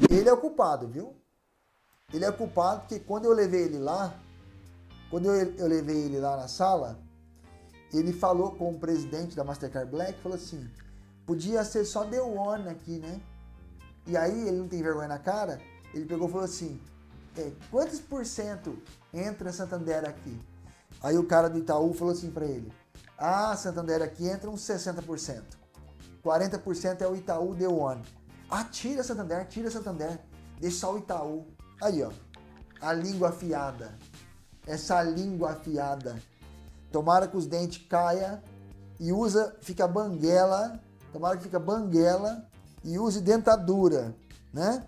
Ele é o culpado, viu? Ele é o culpado porque quando eu levei ele lá, eu levei ele lá na sala, ele falou com o presidente da Mastercard Black, falou assim, podia ser só The One aqui, né? E aí ele não tem vergonha na cara, ele pegou e falou assim, quantos por cento entra Santander aqui? Aí o cara do Itaú falou assim para ele, Santander aqui entra uns 60%. 40% é o Itaú The One. Tira Santander, deixa só o Itaú. Aí, ó, a língua afiada. Essa língua afiada. Tomara que os dentes caia e fica banguela. Tomara que fica banguela e use dentadura, né?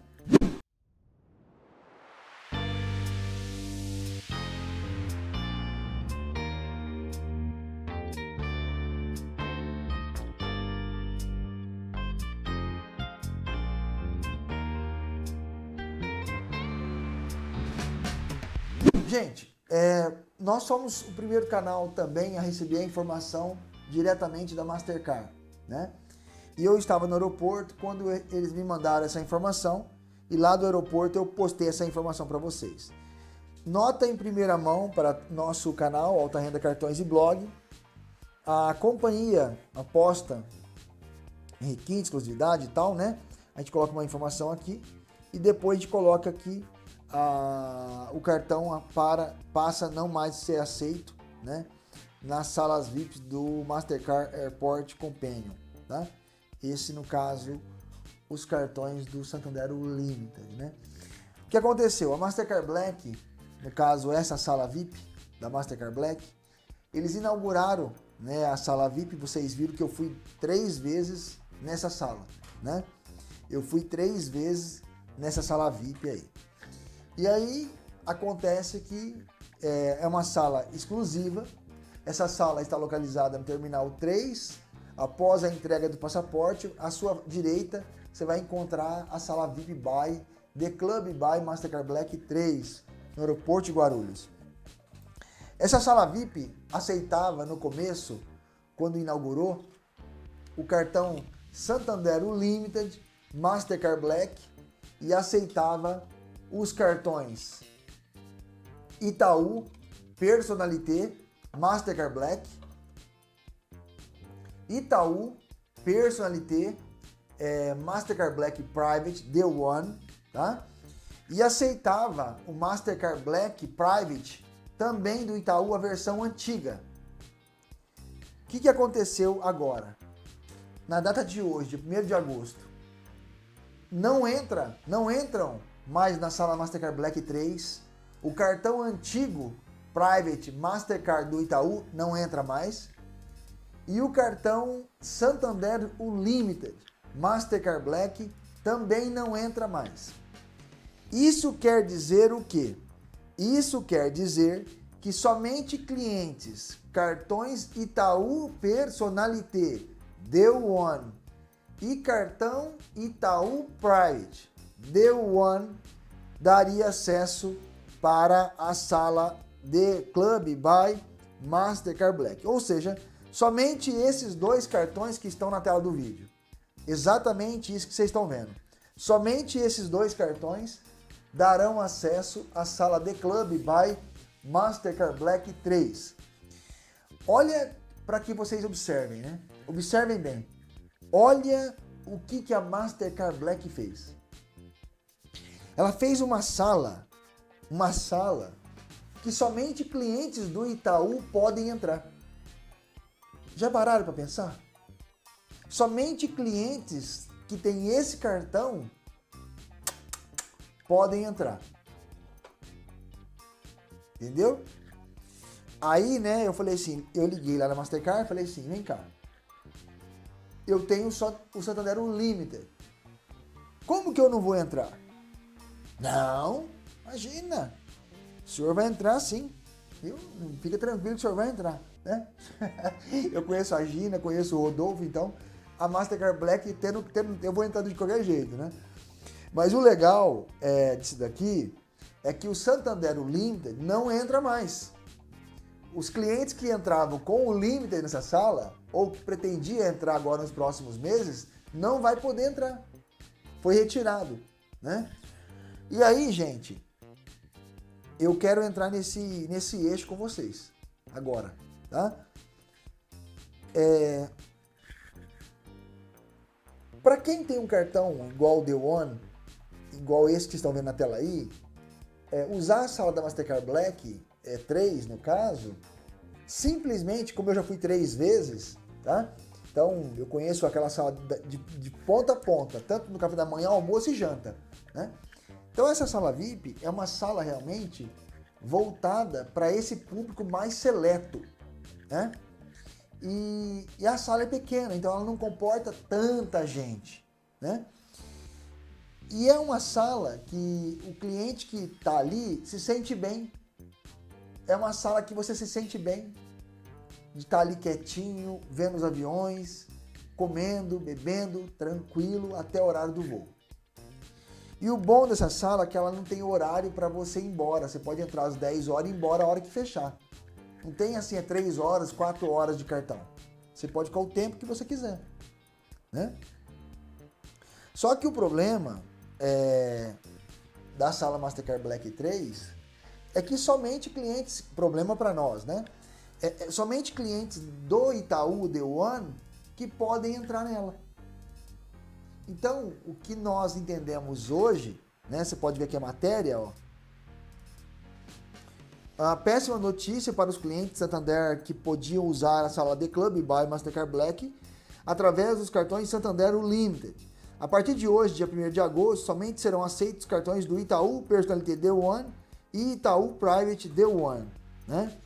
Gente, nós somos o primeiro canal também a receber a informação diretamente da Mastercard, né? E eu estava no aeroporto quando eles me mandaram essa informação e lá do aeroporto eu postei essa informação para vocês. Nota em primeira mão para nosso canal Alta Renda Cartões e Blog, a companhia aposta em requinte, exclusividade e tal, né? A gente coloca uma informação aqui e depois a gente coloca aqui o cartão passa a não mais ser aceito, né, nas salas VIPs do Mastercard Airport Companion, tá? Esse, no caso, os cartões do Santander Limited, né? O que aconteceu? A Mastercard Black, no caso essa sala VIP da Mastercard Black, eles inauguraram, né, a sala VIP. Vocês viram que eu fui 3 vezes nessa sala, né? Eu fui 3 vezes nessa sala VIP aí. E aí acontece que é uma sala exclusiva. Essa sala está localizada no Terminal 3. Após a entrega do passaporte, à sua direita você vai encontrar a sala VIP by The Club by Mastercard Black 3, no aeroporto de Guarulhos. Essa sala VIP aceitava no começo, quando inaugurou, o cartão Santander Limited, Mastercard Black, e aceitava os cartões Itaú, Personnalité, Mastercard Black, Itaú, Personnalité, Mastercard Black Private, The One, tá? E aceitava o Mastercard Black Private também do Itaú, a versão antiga. O que aconteceu agora? Na data de hoje, de 1º de agosto, não entram mais na sala Mastercard Black 3, o cartão antigo Private Mastercard do Itaú não entra mais, e o cartão Santander Unlimited Mastercard Black também não entra mais. Isso quer dizer o quê? Isso quer dizer que somente clientes, cartões Itaú Personnalité, The One e cartão Itaú Private, The One, daria acesso para a sala The Club by Mastercard Black. Ou seja, somente esses 2 cartões que estão na tela do vídeo. Exatamente isso que vocês estão vendo. Somente esses 2 cartões darão acesso à sala The Club by Mastercard Black 3. Olha para que vocês observem, né? Observem bem. Olha o que a Mastercard Black fez. Ela fez uma sala que somente clientes do Itaú podem entrar. Já pararam para pensar? Somente clientes que têm esse cartão podem entrar. Entendeu? Aí, né, eu falei assim, eu liguei lá na Mastercard e falei assim, vem cá, eu tenho só o Santander Unlimited. Como que eu não vou entrar? Não, imagina, o senhor vai entrar sim. Fica tranquilo que o senhor vai entrar, né? Eu conheço a Gina, conheço o Rodolfo, então a Mastercard Black eu vou entrar de qualquer jeito, né? Mas o legal disso daqui é que o Santander Limited não entra mais. Os clientes que entravam com o Limited nessa sala, ou que pretendia entrar agora nos próximos meses, não vai poder entrar. Foi retirado, né? E aí, gente, eu quero entrar nesse eixo com vocês agora, tá? Para quem tem um cartão igual o The One, igual esse que vocês estão vendo na tela aí, usar a sala da Mastercard Black 3, no caso, simplesmente, como eu já fui 3 vezes, tá? Então, eu conheço aquela sala de ponta a ponta, tanto no café da manhã, almoço e janta, né? Então, essa sala VIP é uma sala realmente voltada para esse público mais seleto, né? E a sala é pequena, então ela não comporta tanta gente, né? E é uma sala que o cliente que está ali se sente bem. É uma sala que você se sente bem de estar ali quietinho, vendo os aviões, comendo, bebendo, tranquilo, até o horário do voo. E o bom dessa sala é que ela não tem horário para você ir embora. Você pode entrar às 10 horas e ir embora a hora que fechar. Não tem assim, 3 horas, 4 horas de cartão. Você pode ficar o tempo que você quiser, né? Só que o problema da sala Mastercard Black 3 é que somente clientes, problema para nós, né? Somente clientes do Itaú The One que podem entrar nela. Então, o que nós entendemos hoje, né? Você pode ver aqui a matéria, ó. A péssima notícia para os clientes Santander que podiam usar a sala The Club by Mastercard Black através dos cartões Santander Unlimited. A partir de hoje, dia 1º de agosto, somente serão aceitos cartões do Itaú Personalité The One e Itaú Private The One, né?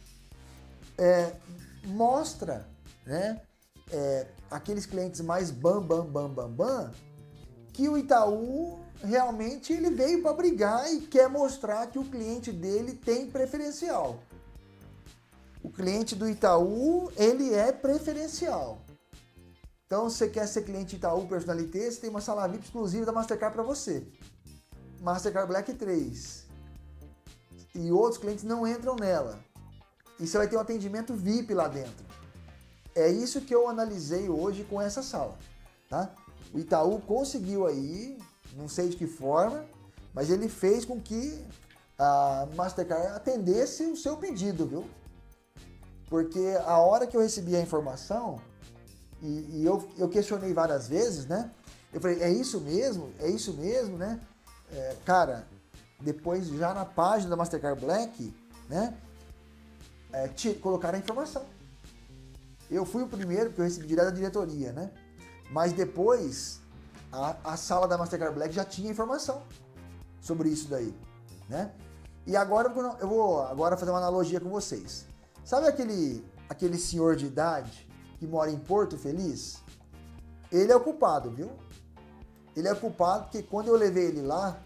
Mostra, né, aqueles clientes mais bam, que o Itaú realmente ele veio para brigar e quer mostrar que o cliente dele tem preferencial. O cliente do Itaú, ele é preferencial. Então, se você quer ser cliente Itaú Personalité, você tem uma sala VIP exclusiva da Mastercard para você. Mastercard Black 3. E outros clientes não entram nela. E você vai ter um atendimento VIP lá dentro. É isso que eu analisei hoje com essa sala, tá? O Itaú conseguiu aí, não sei de que forma, mas ele fez com que a Mastercard atendesse o seu pedido, viu? Porque a hora que eu recebi a informação, e eu questionei várias vezes, né? Eu falei, é isso mesmo? É isso mesmo, né? Cara, depois já na página da Mastercard Black, né? Colocaram a informação. Eu fui o primeiro, porque eu recebi direto da diretoria, né? Mas depois, a sala da Mastercard Black já tinha informação sobre isso daí, né? E agora eu vou fazer uma analogia com vocês. Sabe aquele senhor de idade que mora em Porto Feliz? Ele é o culpado, viu? Ele é o culpado porque quando eu levei ele lá,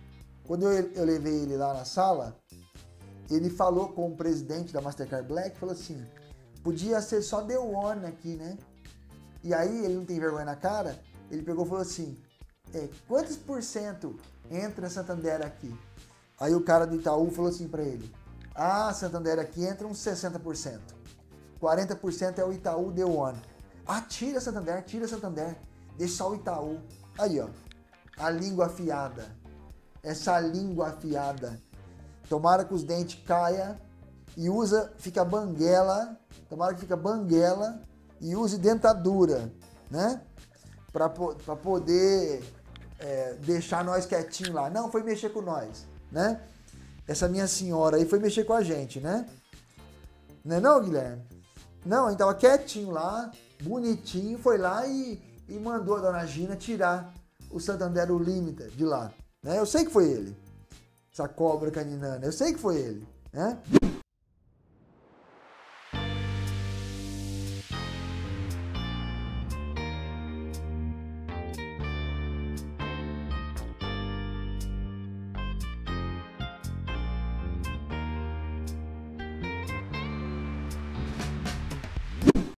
na sala, ele falou com o presidente da Mastercard Black, falou assim, podia ser só The One aqui, né? E aí, ele não tem vergonha na cara, ele pegou e falou assim, quantos % entra Santander aqui? Aí o cara do Itaú falou assim para ele, Santander aqui entra uns 60%. 40% é o Itaú The One. Tira Santander, deixa só o Itaú. Aí, ó, a língua afiada. Essa língua afiada. Tomara que os dentes caia e fica banguela. Tomara que fica banguela e use dentadura, né? Para poder deixar nós quietinho lá. Não, foi mexer com nós, né? Essa minha senhora aí foi mexer com a gente, né? Não é não, Guilherme? Não, a gente tava quietinho lá, bonitinho, foi lá e mandou a dona Gina tirar o Santander Unlimited de lá, né? Eu sei que foi ele. Essa cobra caninana, eu sei que foi ele, né?